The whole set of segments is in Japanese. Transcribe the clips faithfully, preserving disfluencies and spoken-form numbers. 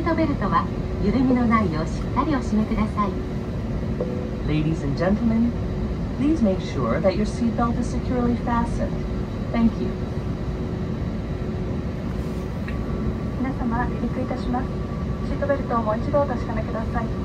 ートベルトは緩みのないようしっかりお締めください。 Ladies and gentlemen, please make sure that your seatbelt is securely fastened. Thank you. 皆様、離陸いたします。シートベルトをもう一度お確かめください。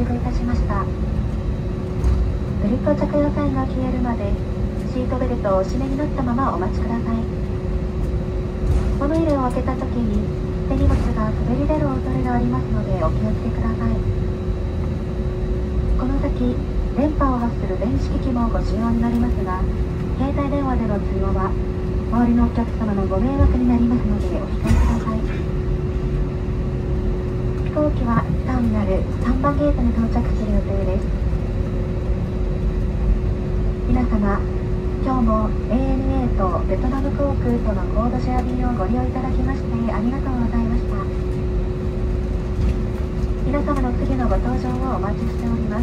離いたしました。ベルト着用サインが消えるまでシートベルトをお締めになったままお待ちください。物入れを開けた時に手荷物が滑り出る恐れがありますのでお気をつけください。この先電波を発する電子機器もご使用になりますが、携帯電話での通話は周りのお客様のご迷惑になりますのでお控えください。飛行機はターミナルさんばんゲートに到着する予定です。皆様、今日も エーエヌエー とベトナム航空とのコードシェア便をご利用いただきましてありがとうございました。皆様の次のご搭乗をお待ちしております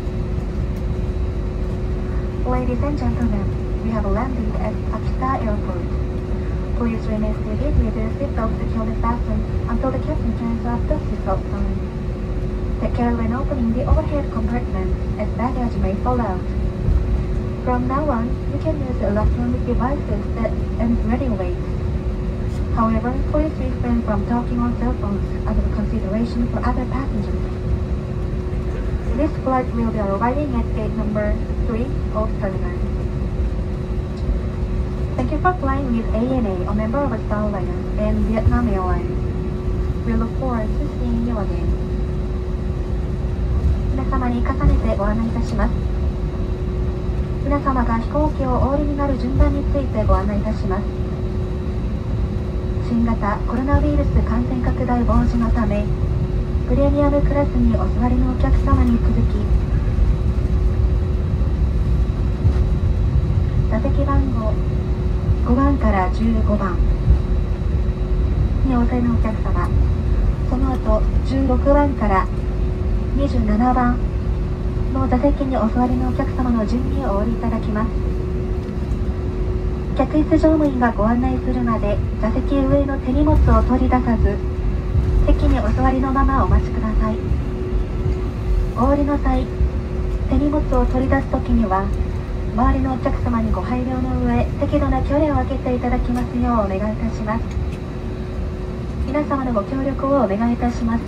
。Ladies and gentlemen, we have landed at Akita Airport. Please remain seated with your seatbelt securely fastened until the captain turns off the seatbelt sign. Take care when opening the overhead compartment, as baggage may fall out. From now on, you can use electronic devices that emit radio waves. However, please refrain from talking on cell phones out of consideration for other passengers. This flight will be arriving at gate number three of Terminal. Thank you for flying with A N A, a member of Star Alliance and Vietnam Airlines. We look forward to seeing you again. 皆様に重ねてご案内いたします。皆様が飛行機をお降りになる順番についてご案内いたします。新型コロナウイルス感染拡大防止のため、プレミアムクラスにお座りのお客様に続き、座席番号ごばんからじゅうごばんにお座りのお客様、その後じゅうろくばんからにじゅうななばんの座席にお座りのお客様の順にお降りいただきます。客室乗務員がご案内するまで座席上の手荷物を取り出さず、席にお座りのままお待ちください。お降りの際、手荷物を取り出すときには、周りのお客様にご配慮の上、適度な距離を空けていただきますようお願いいたします。皆様のご協力をお願いいたします。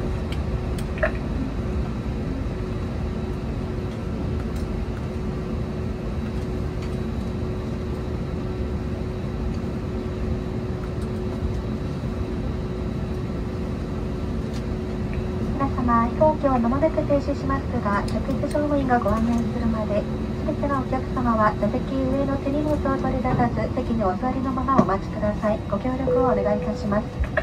飛行機を間もなく停止しますが、客室乗務員がご案内するまで、すべてのお客様は座席上の手荷物を取り出さず、席にお座りのままお待ちください。ご協力をお願いいたします。